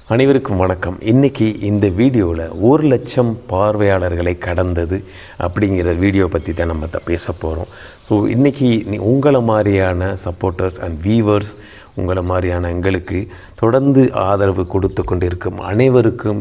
அனைவருக்கும் வணக்கம். இன்றைக்கி இந்த வீடியோவில் 1 லட்சம் பார்வையாளர்களை கடந்தது அப்படிங்கிற வீடியோ பற்றி தான் நம்ம பேச போகிறோம். ஸோ இன்றைக்கி உங்களை மாதிரியான சப்போர்ட்டர்ஸ் அண்ட் வியூவர்ஸ், உங்களை மாதிரியான எங்களுக்கு தொடர்ந்து ஆதரவு கொடுத்து கொண்டிருக்கும் அனைவருக்கும்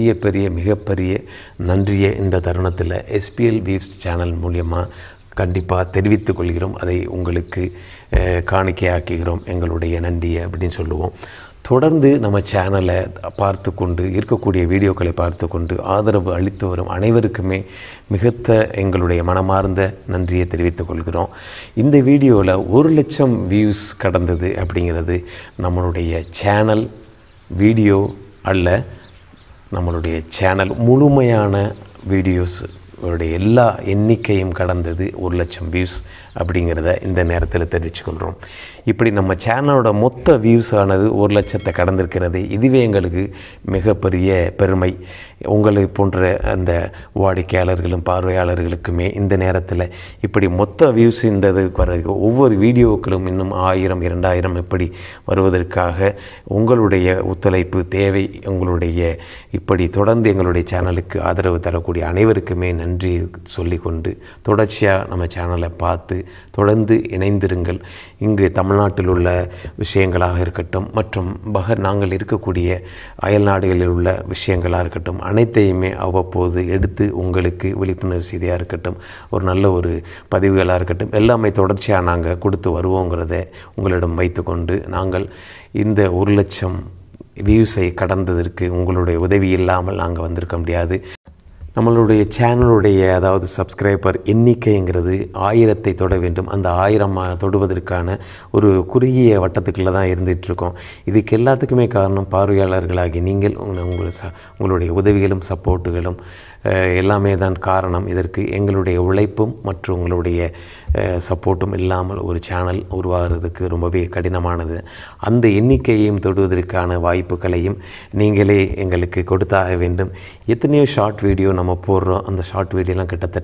மிகப்பெரிய நன்றியை இந்த தருணத்தில் SPL வியூஸ் சேனல் மூலியமாக கண்டிப்பாக தெரிவித்துக் கொள்கிறோம். அதை உங்களுக்கு காணிக்கையாக்குகிறோம் எங்களுடைய நன்றியை அப்படின்னு சொல்லுவோம். தொடர்ந்து நம்ம சேனலை பார்த்து கொண்டு இருக்கக்கூடிய வீடியோக்களை பார்த்து கொண்டு ஆதரவு அளித்து வரும் அனைவருக்குமே மிகுந்த எங்களுடைய மனமார்ந்த நன்றியை தெரிவித்துக் கொள்கிறோம். இந்த வீடியோவில் 1 லட்சம் வியூஸ் கடந்தது அப்படிங்கிறது நம்மளுடைய சேனல் வீடியோ அல்ல, நம்மளுடைய சேனல் முழுமையான வீடியோஸ் அவருடைய எல்லா எண்ணிக்கையும் கடந்தது 1 லட்சம் வியூஸ் அப்படிங்கிறத இந்த நேரத்தில் தெரிவிச்சுக்கொள்கிறோம். இப்படி நம்ம சேனலோட மொத்த வியூஸ் ஆனது 1 லட்சத்தை கடந்திருக்கிறது. இதுவே எங்களுக்கு மிகப்பெரிய பெருமை. உங்களை போன்ற அந்த வாடிக்கையாளர்களும் பார்வையாளர்களுக்குமே இந்த நேரத்தில் இப்படி மொத்த வியூஸ் இந்த ஒவ்வொரு வீடியோக்களும் இன்னும் 1000 2000 இப்படி வருவதற்காக உங்களுடைய ஒத்துழைப்பு தேவை. உங்களுடைய இப்படி தொடர்ந்து எங்களுடைய சேனலுக்கு ஆதரவு தரக்கூடிய அனைவருக்குமே நன்றி சொல்லிக்கொண்டு தொடர்ச்சியாக நம்ம சேனலை பார்த்து தொடர்ந்து இணைந்திருங்கள். இங்கு தமிழ்நாட்டில் உள்ள விஷயங்களாக இருக்கட்டும் மற்றும் நாங்கள் இருக்கக்கூடிய அயல் நாடுகளில் உள்ள விஷயங்களாக இருக்கட்டும், அனைத்தையுமே அவ்வப்போது எடுத்து உங்களுக்கு விழிப்புணர்வு செய்தியாக இருக்கட்டும், ஒரு நல்ல ஒரு பதிவுகளாக இருக்கட்டும், எல்லாமே தொடர்ச்சியாக நாங்கள் கொடுத்து வருவோங்கிறத உங்களிடம் வைத்துக்கொண்டு நாங்கள் இந்த 1 லட்சம் வியூஸை கடந்ததற்கு உங்களுடைய உதவி இல்லாமல் நாங்கள் வந்திருக்க முடியாது. நம்மளுடைய சேனலுடைய அதாவது சப்ஸ்கிரைபர் எண்ணிக்கைங்கிறது 1000 தொட வேண்டும். அந்த 1000 தொடுவதற்கான ஒரு குறுகிய வட்டத்துக்குள்ளே தான் இருந்துகிட்ருக்கோம். இதுக்கு எல்லாத்துக்குமே காரணம் பார்வையாளர்களாகி நீங்கள் உங்களுடைய உதவிகளும் சப்போர்ட்டுகளும் எல்லாமே தான் காரணம். இதற்கு எங்களுடைய உழைப்பும் மற்றும் உங்களுடைய சப்போர்ட்டும் இல்லாமல் ஒரு சேனல் உருவாகிறதுக்கு ரொம்பவே கடினமானது. அந்த எண்ணிக்கையையும் தொடுவதற்கான வாய்ப்புகளையும் நீங்களே எங்களுக்கு கொடுத்தாக வேண்டும். எத்தனையோ ஷார்ட் வீடியோ நம்ம போடுறோம். அந்த ஷார்ட் வீடியோலாம் கிட்டத்தட்ட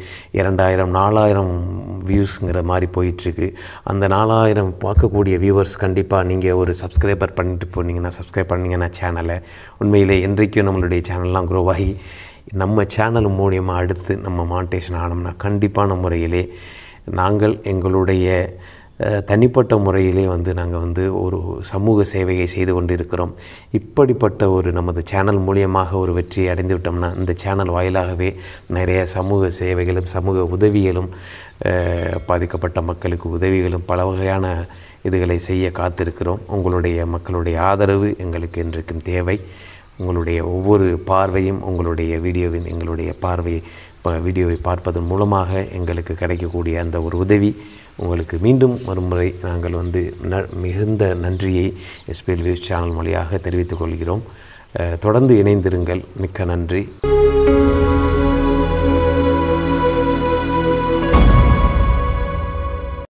2000 4000 வியூஸுங்கிற மாதிரி போயிட்டுருக்கு. அந்த 4000 பார்க்கக்கூடிய வியூவர்ஸ் கண்டிப்பாக நீங்கள் ஒரு சப்ஸ்கிரைபர் பண்ணிட்டு போனீங்கன்னா, சப்ஸ்கிரைப் பண்ணிங்கன்னா சேனலை உண்மையிலே என்றைக்கும் நம்மளுடைய சேனல்லாம் க்ரோ ஆகி நம்ம சேனல் மூலியமாக அடுத்து நம்ம மானிட்டேஷன் ஆனோம்னா கண்டிப்பான முறையிலே நாங்கள் எங்களுடைய தனிப்பட்ட முறையிலே நாங்கள் ஒரு சமூக சேவையை செய்து கொண்டு இருக்கிறோம். இப்படிப்பட்ட ஒரு நமது சேனல் மூலியமாக ஒரு வெற்றியை அடைந்து விட்டோம்னா இந்த சேனல் வாயிலாகவே நிறைய சமூக சேவைகளும் சமூக உதவிகளும் பாதிக்கப்பட்ட மக்களுக்கு உதவிகளும் பல வகையான இதுகளை செய்ய காத்திருக்கிறோம். உங்களுடைய மக்களுடைய ஆதரவு எங்களுக்கு இன்றைக்கும் தேவை. உங்களுடைய ஒவ்வொரு பார்வையும் உங்களுடைய எங்களுடைய வீடியோவை பார்ப்பதன் மூலமாக எங்களுக்கு கிடைக்கக்கூடிய அந்த ஒரு உதவி உங்களுக்கு மீண்டும் மறுமுறை நாங்கள் மிகுந்த நன்றியை SPL வியூஸ் சேனல் வழியாக தெரிவித்துக் கொள்கிறோம். தொடர்ந்து இணைந்திருங்கள். மிக்க நன்றி.